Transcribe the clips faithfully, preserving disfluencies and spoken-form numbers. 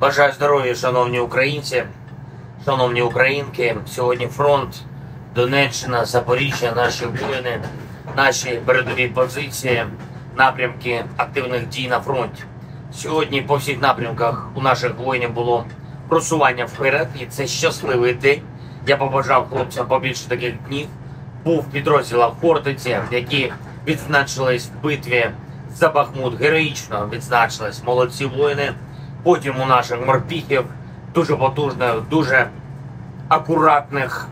Бажаю здоров'я, шановні українці, шановні українки. Сьогодні фронт, Донеччина, Запоріжжя, наші воїни, наші передові позиції, напрямки активних дій на фронті. Сьогодні по всіх напрямках у наших воїнів було просування вперед, і це щасливий день. Я побажав хлопцям побільше таких днів. Був в підрозділах Хортиці, які відзначились в битві за Бахмут, героїчно відзначились, молодці воїни. Потім у наших морпіхів, дуже потужних, дуже акуратних.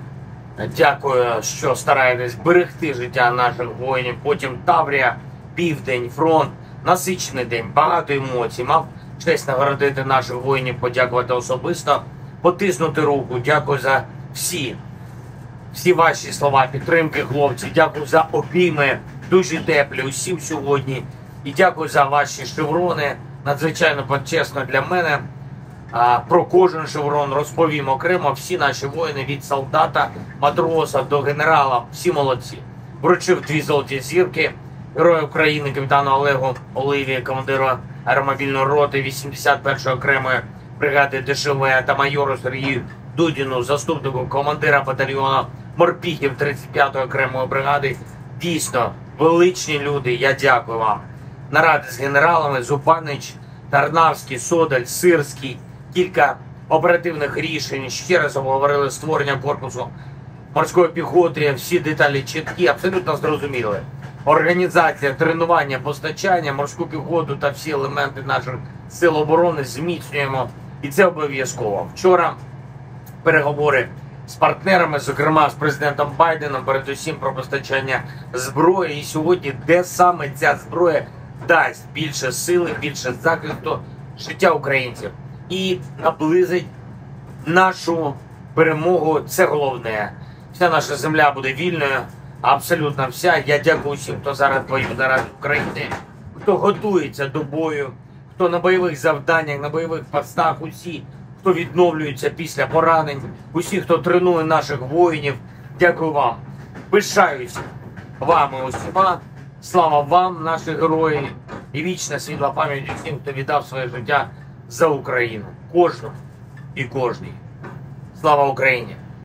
Дякую, що стараєтесь берегти життя наших воїнів. Потім Таврія, Південь, фронт. Насичений день, багато емоцій. Мав честь нагородити наших воїнів, подякувати особисто, потиснути руку. Дякую за всі, всі ваші слова підтримки, хлопці. Дякую за обійми, дуже теплі усім сьогодні. І дякую за ваші шеврони. Надзвичайно почесно для мене. А, про кожен шеврон розповім окремо. Всі наші воїни від солдата, матроса до генерала, всі молодці. Вручив дві золоті зірки Герою України капітану Олегу Оливі, командиру аеромобільної роти вісімдесят першої окремої бригади ДШВ та майору Сергію Дудіну, заступнику командира батальйону морпіхів тридцять п'ятої окремої бригади. Дійсно, величні люди, я дякую вам. Наради з генералами Зупанич, Тарнавський, Содаль, Сирський. Кілька оперативних рішень. Ще раз обговорили створення корпусу морської піхоти. Всі деталі чіткі, абсолютно зрозуміли. Організація, тренування, постачання, морську піхоту та всі елементи наших сил оборони зміцнюємо. І це обов'язково. Вчора переговори з партнерами, зокрема з президентом Байденом, передусім про постачання зброї. І сьогодні, де саме ця зброя дасть більше сили, більше захисту життя українців і наблизить нашу перемогу. Це головне. Вся наша земля буде вільною, абсолютно вся. Я дякую всім, хто зараз воює заради України, хто готується до бою, хто на бойових завданнях, на бойових постах, усі, хто відновлюється після поранень, усі, хто тренує наших воїнів. Дякую вам. Пишаюся вами усіма. Слава вам, наші герої, і вічна світла пам'ять усім, хто віддав своє життя за Україну. Кожному і кожній. Слава Україні!